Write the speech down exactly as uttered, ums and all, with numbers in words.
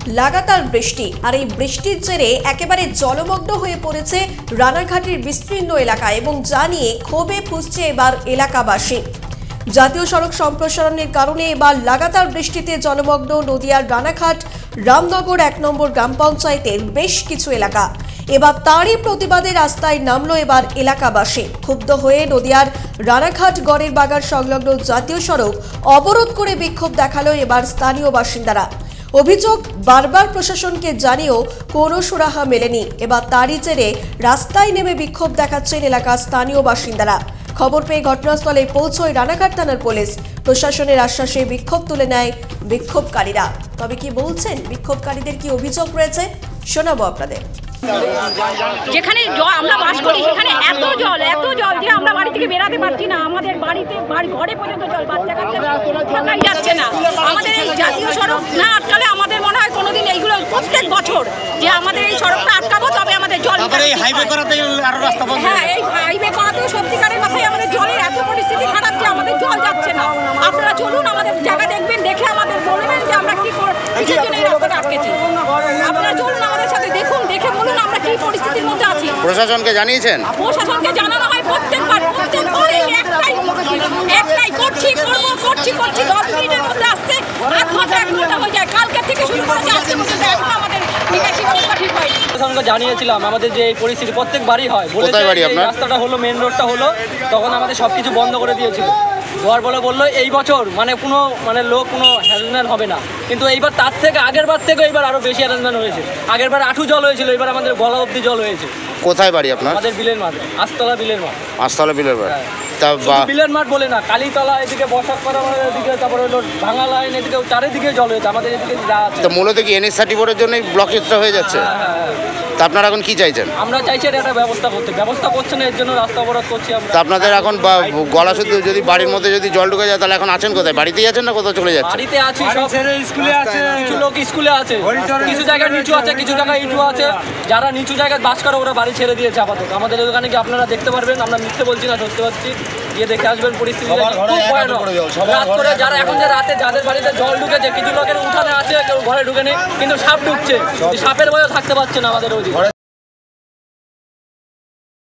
লাগাতার বৃষ্টি আর এই বৃষ্টির জেরে একেবারে জলমগ্ন হয়ে পড়েছে রানাঘাটের বিস্তীর্ণ এলাকা এবং যা নিয়ে ক্ষোভে ফুঁসছে এবার এলাকাবাসী। জাতীয় সড়ক সম্প্রসারণের কারণে এবার লাগাতার বৃষ্টিতে জলমগ্ন নদিয়ার রানাঘাট রামনগর এক নম্বর গ্রাম পঞ্চায়েতের বেশ কিছু এলাকা। এবার তারই প্রতিবাদে রাস্তায় নামলো এবার এলাকাবাসী। ক্ষুব্ধ হয়ে নদিয়ার রানাঘাট গড়ের বাগান সংলগ্ন জাতীয় সড়ক অবরোধ করে বিক্ষোভ দেখালো এবার স্থানীয় বাসিন্দারা। অভিযোগ, বারবার প্রশাসনকে জানিয়েও কোনো সুরাহা মেলেনি। এবার তারই জেরে রাস্তায় নেমে বিক্ষোভ দেখাচ্ছেন এলাকার স্থানীয় বাসিন্দারা। খবর পেয়ে ঘটনাস্থলে পৌঁছয় রানাঘাট থানার পুলিশ। প্রশাসনের আশ্বাসে বিক্ষোভ তুলে নেয় বিক্ষোভকারীরা। তবে কি বলছেন বিক্ষোভকারীদের, কি অভিযোগ রয়েছে শোনাবো আপনাদের। যেখানে আমরা বাস করি সেখানে এত জল এত জল যে আমরা বাড়ি থেকে বেরাতে পারছি না। আমাদের বাড়িতে বাড়ি ঘরে পর্যন্ত জল, বাচ্চা কাচ্চা থাকাই যাচ্ছে না। আমাদের এই জাতীয় সড়ক না আটকালে আমাদের মনে হয় কোনোদিন এইগুলো প্রত্যেক বছর যে আমাদের এই সড়কটা আটকাবো তবে আমাদের জল। হ্যাঁ, এই হাইওয়ে করাতেও সত্যিকারের মাথায় আমাদের জলের এত পরিস্থিতি খারাপ যে আমাদের জল যাচ্ছে না। আপনারা চলুন, আমাদের জায়গা দেখবেন, দেখে আমাদের বলবেন যে আমরা কি কিসের জন্য এই রাস্তাটা আটকেছি। আপনারা চলুন আমাদের সাথে, দেখুন, দেখে বলুন আমরা কি পরিস্থিতির মধ্যে আছি। প্রশাসনকে জানিয়েছেন? প্রশাসনকে জানানো হয় প্রত্যেকবার, প্রত্যেকবার একটাই একটাই করছি করবো করছি করছি দশ মিনিটের মধ্যে আসছে, আধ ঘন্টা এক ঘন্টা হয়ে যায়। কালকে থেকে শুরু করেছে আজকে পর্যন্ত এখন আমাদের নিকাশি ব্যবস্থা ঠিক হয়নি। প্রশাসনকে জানিয়েছিলাম আমাদের যে এই পরিস্থিতি প্রত্যেকবারই হয়। বলেছে রাস্তাটা হলো, মেন রোডটা হলো, তখন আমাদের সব কিছু বন্ধ করে দিয়েছিল। ঘর বলে বললো এই বছর মানে কোনো মানে লোক কোনো হ্যারাসমেন্ট হবে না, কিন্তু এইবার তার থেকে আগের বার থেকে এইবার আরো বেশি হ্যারাসমেন্ট হয়েছে। আগের বার আঠু জল হয়েছিল, এবার আমাদের গলা অব্দি জল হয়েছে। কোথায় বাড়ি আপনার? আমাদের বিলের মাঠ, আস্তলা বিলের মাঠ। আস্তলা বিলের মাঠ, তা বিলের মাঠ বলে না, কালীতলা এদিকে বসাক করা এদিকে, তারপরে হলো ভাঙা লাইন এদিকে, চারিদিকে জল হয়েছে আমাদের এদিকে যা আছে। তো মূলত কি এনএইচ থার্টি ফোরের জন্যই ব্লকেজটা হয়ে যাচ্ছে? তা আপনারা এখন কি চাইছেন? আমরা চাইছি এটা একটা ব্যবস্থা করতে, ব্যবস্থা করছে না, এর জন্য রাস্তা অবরোধ করছি আমরা। তা আপনাদের এখন গলা শুধু যদি বাড়ির মধ্যে যদি জল ঢুকে যায় তাহলে এখন আছেন কোথায়? বাড়িতেই আছেন না কোথাও চলে যাচ্ছে? বাড়িতে আছি, সব স্কুলে আছে, কিছু লোক স্কুলে আছে, কিছু জায়গায় নিচু আছে, কিছু জায়গায় ইটু আছে। যারা নিচু জায়গায় বাস করে ওরা বাড়ি ছেড়ে দিয়েছে আপাতত। আমাদের ওখানে কি আপনারা দেখতে পারবেন, আমরা মিথ্যে বলছি না, সত্যি বলছি, গিয়ে দেখে আসবেন পরিস্থিতি খুব ভয়ানক। রাত করে যারা এখন যে রাতে যাদের বাড়িতে জল ঢুকেছে, কিছু লোকের উঠানে আছে, কেউ ঘরে ঢুকেনি, কিন্তু সাপ ঢুকছে, সাপের ভয়ে থাকতে পারছে না আমাদের ওই